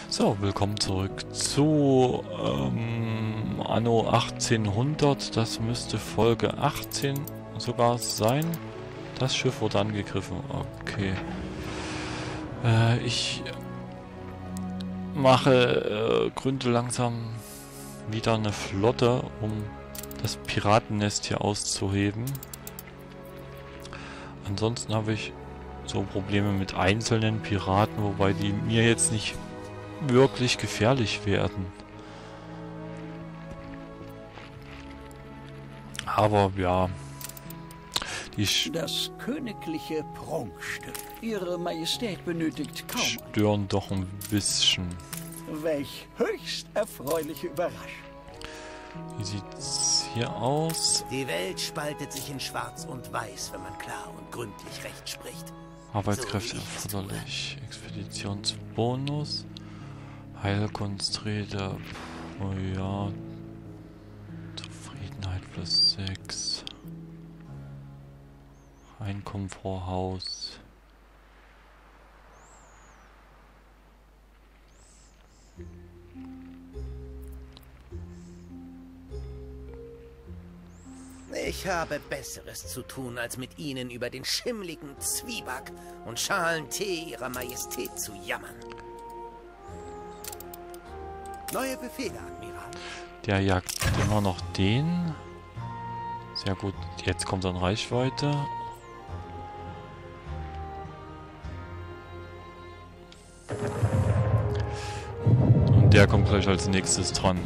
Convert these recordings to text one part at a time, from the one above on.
So, willkommen zurück zu Anno 1800. Das müsste Folge 18 sogar sein. Das Schiff wurde angegriffen. Okay. Ich gründe langsam wieder eine Flotte, um das Piratennest hier auszuheben. Ansonsten habe ich so Probleme mit einzelnen Piraten, wobei die mir jetzt nicht wirklich gefährlich werden. Aber ja, das königliche Prunkstück. Ihre Majestät benötigt kaum. Stören doch ein bisschen. Welch höchst erfreuliche Überraschung. Wie sieht's hier aus? Die Welt spaltet sich in Schwarz und Weiß, wenn man klar und gründlich Recht spricht. Arbeitskräfte erforderlich. Expeditionsbonus. Heilkunstrede. Oh ja. Zufriedenheit plus 6. Einkommen pro Haus. Ich habe Besseres zu tun, als mit Ihnen über den schimmligen Zwieback und schalen Tee Ihrer Majestät zu jammern. Neue Befehle, Admiral. Der jagt immer noch den. Sehr gut. Jetzt kommt er in Reichweite. Und der kommt gleich als nächstes dran.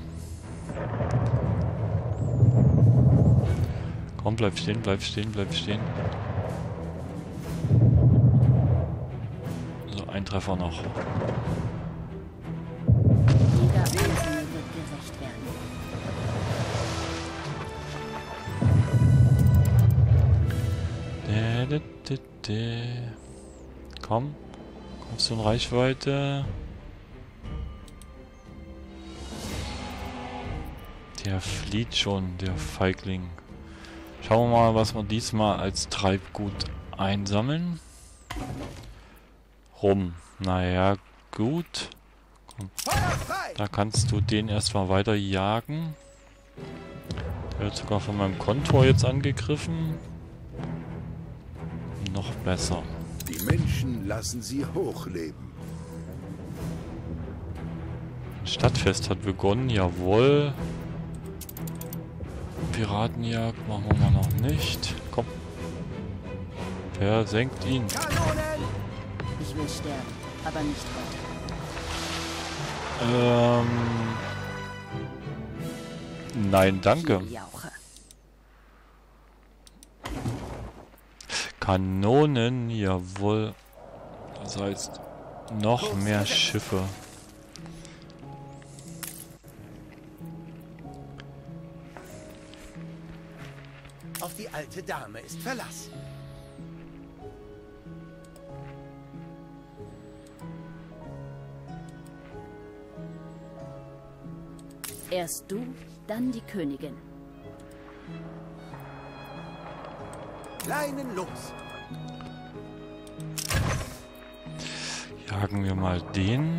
Komm, bleib stehen, bleib stehen, bleib stehen. So, ein Treffer noch. Jeder Einzelne wird gerecht werden. Komm, kommst du in Reichweite? Der flieht schon, der Feigling. Schauen wir mal, was wir diesmal als Treibgut einsammeln. Rum. Naja, gut. Komm. Da kannst du den erstmal weiter jagen. Der wird sogar von meinem Kontor jetzt angegriffen. Noch besser. Die Menschen lassen sie hochleben. Ein Stadtfest hat begonnen, jawohl. Piratenjagd machen wir mal noch nicht. Komm. Versenkt ihn. Ich will sterben, aber nicht heute. Nein, danke. Jauche. Kanonen, jawohl. Das heißt, noch mehr Schiffe. Auf die alte Dame ist Verlass. Erst du, dann die Königin. Leinen los. Jagen wir mal den.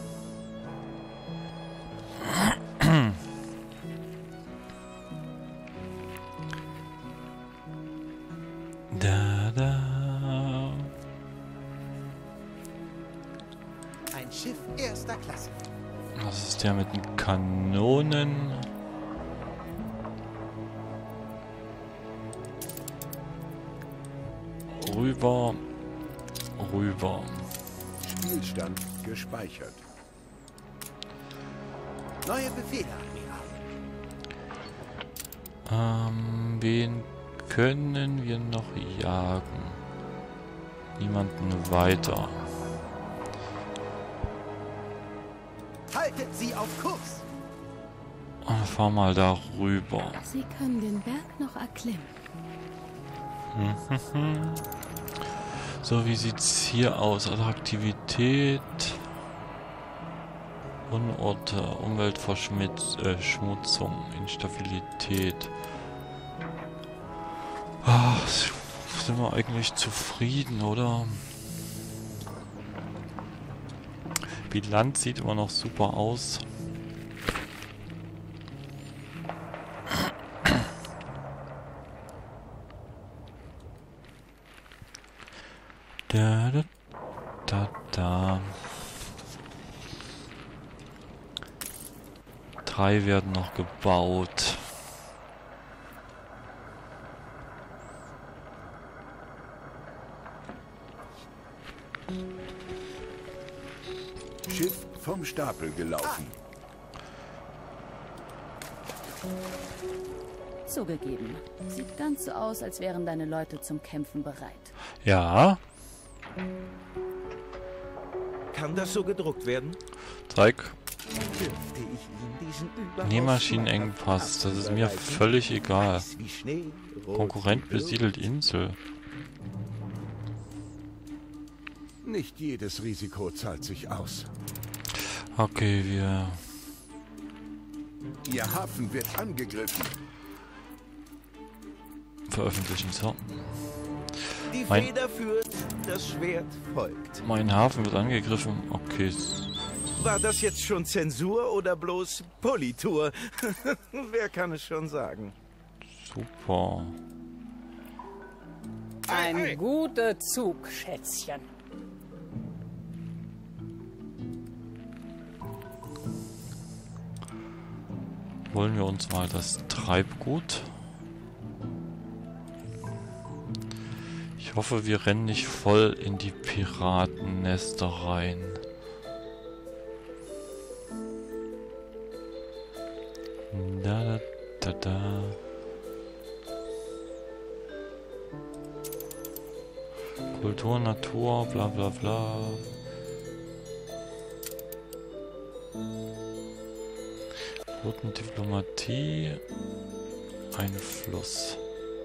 Da. Ein Schiff erster Klasse. Das ist der mit den Kanonen. Rüber. Rüber. Spielstand gespeichert. Neue Befehle, Admiral. Wen können wir noch jagen? Niemanden weiter. Haltet sie auf Kurs. Fahr mal da rüber. Sie können den Berg noch erklimmen. So, wie sieht's hier aus? Attraktivität. Unorte, Umweltverschmutzung, Instabilität. Ach, sind wir eigentlich zufrieden, oder? Bilanz sieht immer noch super aus. Da, da, da, da. 3 werden noch gebaut. Schiff vom Stapel gelaufen. Zugegeben. Sieht ganz so aus, als wären deine Leute zum Kämpfen bereit. Ja. Kann das so gedruckt werden? Zeig. Dürfte ich Ihnen diesen überaus Nähmaschinenengpass. Das ist mir völlig egal. weiß wie Schnee, rot Konkurrent wie Blut. besiedelt Insel. Nicht jedes Risiko zahlt sich aus. Okay, wir... Ihr Hafen wird angegriffen. veröffentlichen. So. Die Mein- Feder führt, das Schwert folgt. Mein Hafen wird angegriffen. Okay. War das jetzt schon Zensur oder bloß Politur? Wer kann es schon sagen? Super. Ein guter Zug, Schätzchen. Holen wir uns mal das Treibgut. Ich hoffe, wir rennen nicht voll in die Piratennester rein. Da, da, da, da. Kultur, Natur, bla bla bla. Roten Diplomatie. Einfluss.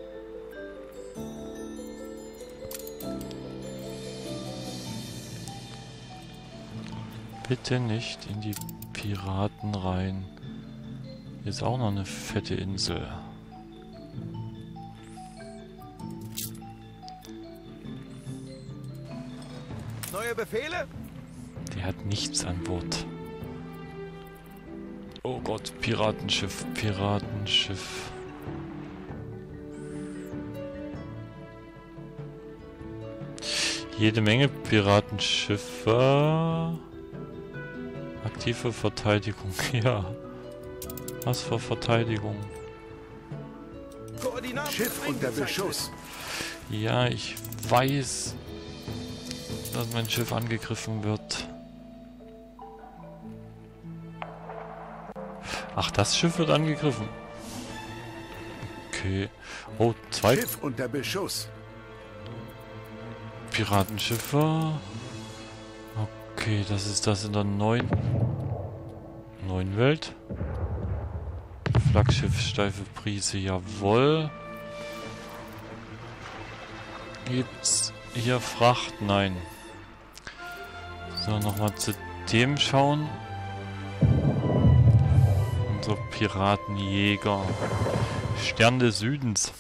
Bitte nicht in die Piraten rein. Hier ist auch noch eine fette Insel. Neue Befehle? Die hat nichts an Bord. Oh Gott, Piratenschiff, Piratenschiff. Jede Menge Piratenschiffe. Aktive Verteidigung, ja. Was für Verteidigung? Koordinaten Schiff unter eingezeichnet. Beschuss. Ja, ich weiß, dass mein Schiff angegriffen wird. Ach, das Schiff wird angegriffen. Okay. Oh, 2 Schiff unter Beschuss. Piratenschiffe. Okay, das ist das in der neuen Welt. Flaggschiff, steife Prise, jawohl. Gibt's hier Fracht? Nein. So, nochmal zu dem schauen. Unser Piratenjäger. Stern des Südens.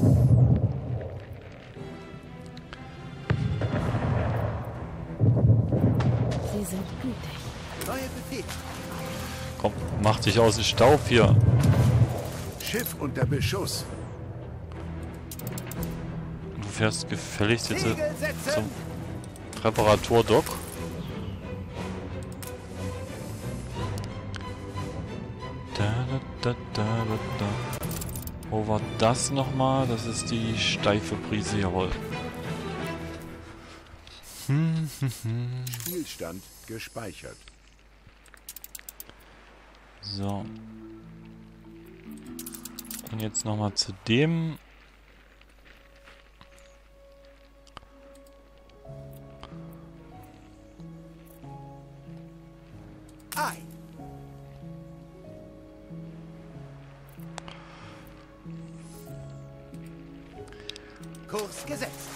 Sie sind gütig. Neue Befehle. Komm, mach dich aus dem Staub hier. Schiff unter Beschuss. Du fährst gefälligst jetzt Segel setzen. zum Reparaturdock. Da, da, da, da, da, da. Wo war das nochmal? Das ist die steife Prise, jawohl. Spielstand gespeichert. So. Und jetzt nochmal zu dem. Ei. Kurs gesetzt.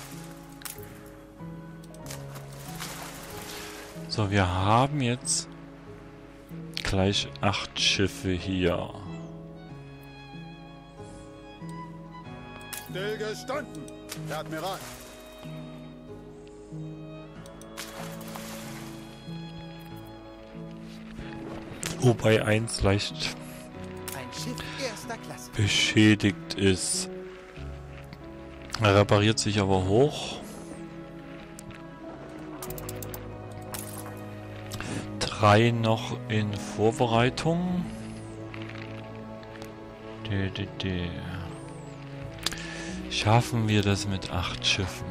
So, wir haben jetzt gleich 8 Schiffe hier. Stillgestanden, Herr Admiral. Wobei eins leicht Ein Schiff erster Klasse. beschädigt ist. Er repariert sich aber hoch. 3 noch in Vorbereitung. Schaffen wir das mit 8 Schiffen?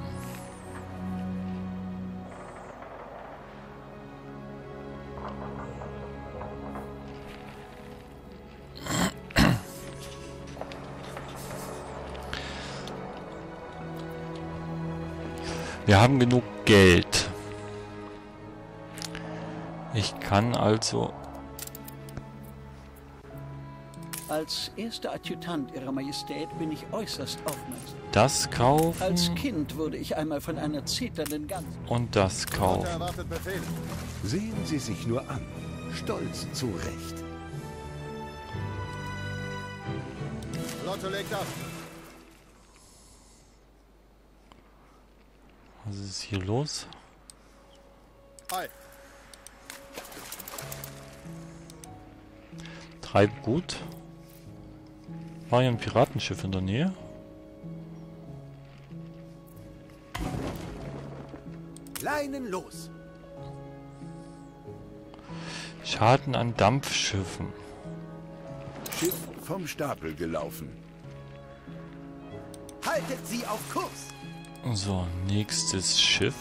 Wir haben genug Geld. Ich kann also... Als erster Adjutant Ihrer Majestät bin ich äußerst aufmerksam. das kaufen Als Kind wurde ich einmal von einer zeternden Gans. und das kaufen. Erwartet Befehl. Sehen Sie sich nur an. Stolz zu Recht. Flotte legt ab. Was ist hier los? Hi. Treibgut. War hier ein Piratenschiff in der Nähe? Leinen los. Schaden an Dampfschiffen. Schiff vom Stapel gelaufen. Haltet sie auf Kurs. So, nächstes Schiff.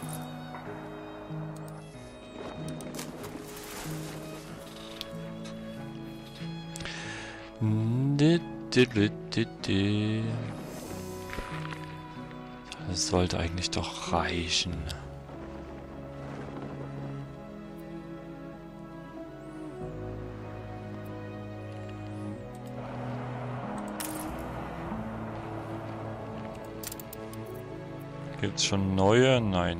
Das sollte eigentlich doch reichen. Gibt's schon neue? Nein.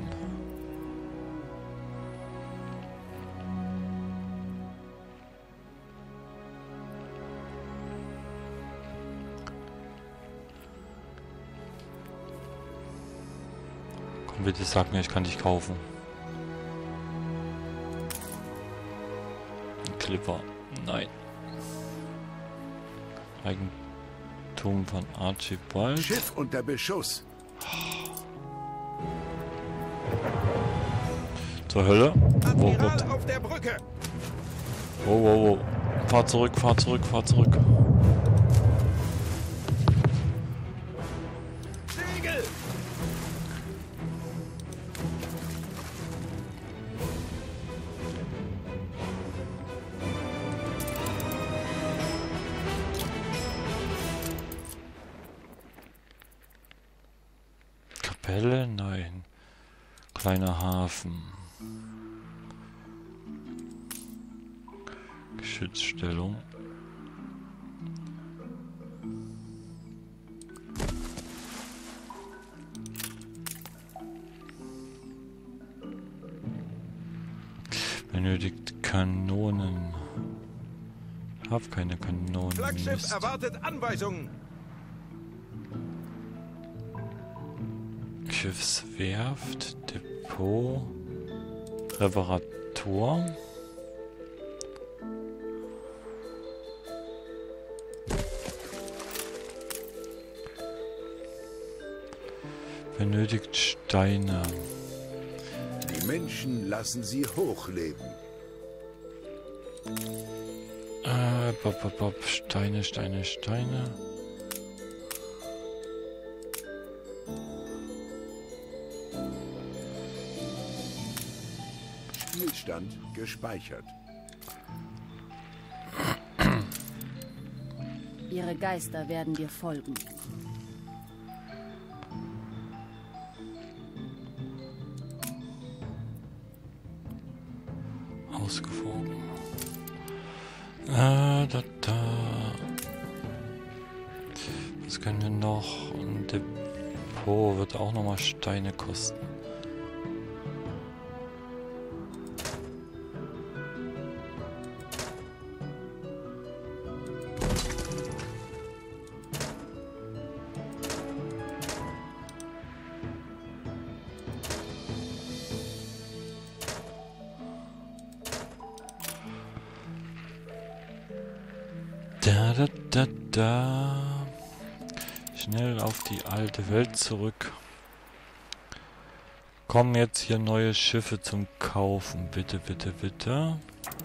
Komm bitte, sag mir, ich kann dich kaufen. Ein Clipper. Nein. Eigentum von Archibald. Schiff unter Beschuss. Zur Hölle. Oh Admiral Gott. auf der Brücke. Oh, oh, oh. Fahr zurück, fahr zurück, fahr zurück. Segel. Kapelle? Nein. Kleiner Hafen. Geschützstellung. Benötigt Kanonen. Hab keine Kanonen. Flaggschiff Mist. erwartet Anweisungen. Schiffswerft, Depot, Reparatur. Benötigt Steine. Die Menschen lassen sie hochleben. Steine, Steine, Steine. Spielstand gespeichert. Ihre Geister werden dir folgen. Ausgewogen. Da. Was können wir noch? Ein Depot wird auch nochmal Steine kosten. Da. Schnell auf die alte Welt zurück. Kommen jetzt hier neue Schiffe zum Kaufen. Bitte, bitte, bitte.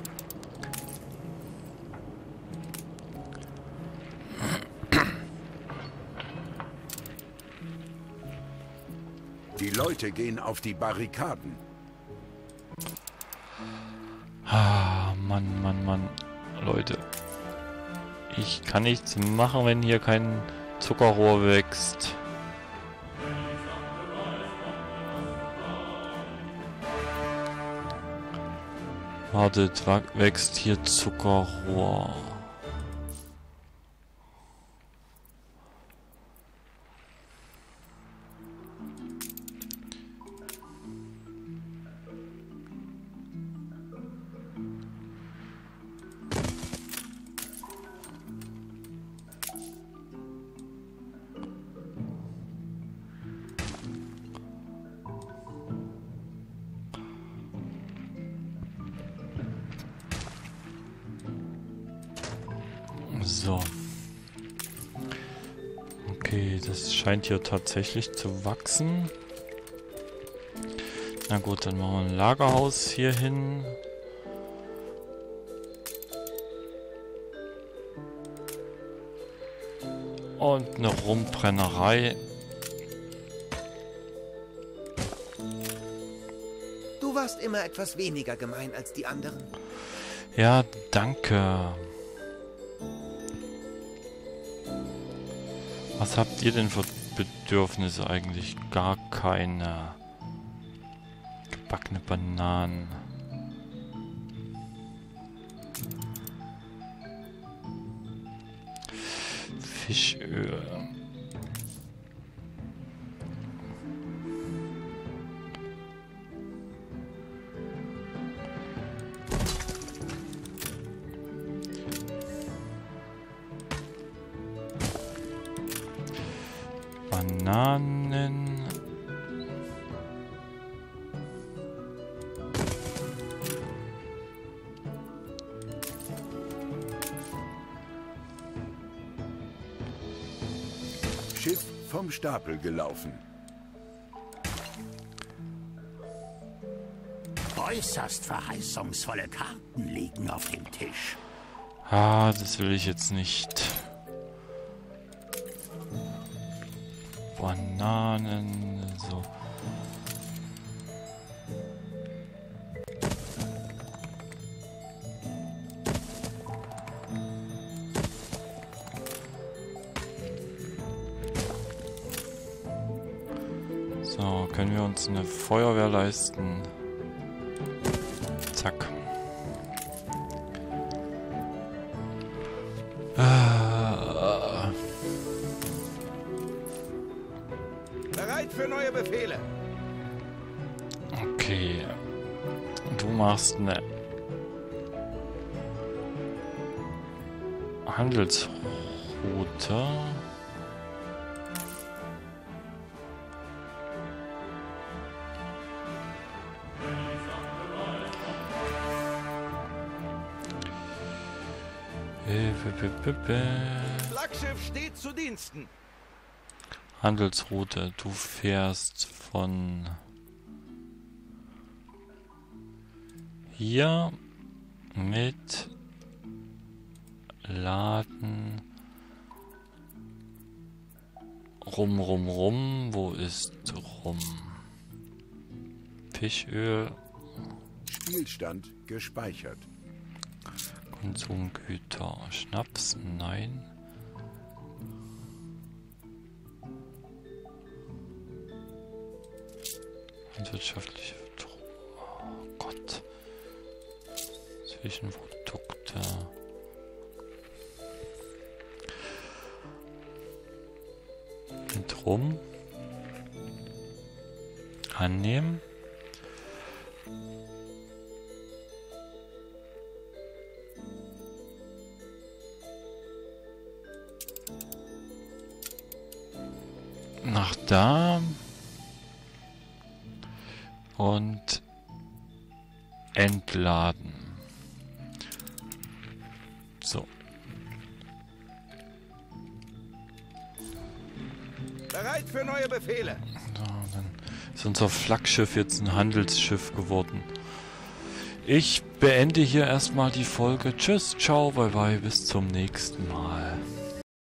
Die Leute gehen auf die Barrikaden. Ah, Mann. Leute. Ich kann nichts machen, wenn hier kein Zuckerrohr wächst. Wartet, wächst hier Zuckerrohr? So. Okay, das scheint hier tatsächlich zu wachsen. Na gut, dann machen wir ein Lagerhaus hier hin. Und eine Rumbrennerei. Du warst immer etwas weniger gemein als die anderen. Ja, danke. Was habt ihr denn für Bedürfnisse eigentlich? Gar keine. Gebackene Bananen. Fischöl. Bananen. Schiff vom Stapel gelaufen. Äußerst verheißungsvolle Karten liegen auf dem Tisch. Ah, das will ich jetzt nicht. Bananen, so. So, können wir uns eine Feuerwehr leisten? Zack. Bereit für neue Befehle. Okay. Du machst eine Handelsroute. Flaggschiff steht zu Diensten. Handelsroute. Du fährst von hier mit Laden rum. Wo ist rum? Fischöl. Spielstand gespeichert. Konsumgüter. Schnaps? Nein. Wirtschaftliche oh Gott. Zwischenprodukte. Mit rum. Annehmen. Nach da. Und entladen. So. Bereit für neue Befehle. So, dann ist unser Flaggschiff jetzt ein Handelsschiff geworden. Ich beende hier erstmal die Folge. Tschüss, ciao, bye bye, bis zum nächsten Mal.